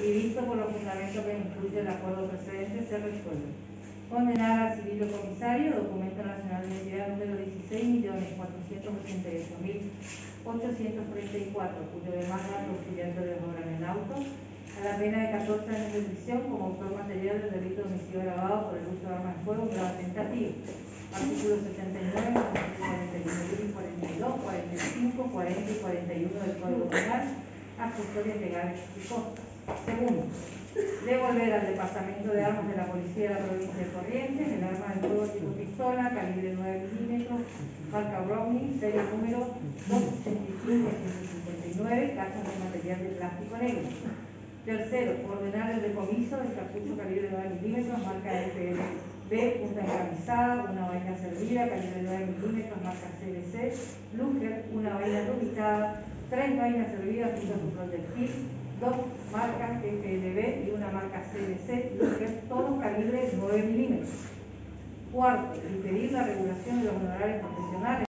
y visto por los fundamentos que incluye el acuerdo precedente, se resuelve. Condenar al civil comisario, documento nacional de identidad número 16.488.834, cuyo demás datos estudiantes de obra en el auto, a la pena de 14 años de prisión como autor material del delito de homicidio agravado por el uso de armas de fuego en grado tentativo. Artículos 79, 41, 42, 45, 40 y 41 del Código Penal, accesorias legales y costas. Segundo, devolver al Departamento de Armas de la Policía de la Provincia de Corrientes el arma de fuego tipo pistola, calibre 9 milímetros, marca Browning, serie número 285-159, cajas de material de plástico negro. Tercero, ordenar el decomiso del cartucho calibre 9 milímetros, marca FLB, punta enramizada, una vaina servida, calibre 9 milímetros, marca CBC, Luger, una vaina ubicada, 3 vainas servidas junto a su proyectil, 2 marcas FLB y una marca CBC, Luger, todos calibre 9 milímetros. Cuarto, impedir la regulación de los honorarios profesionales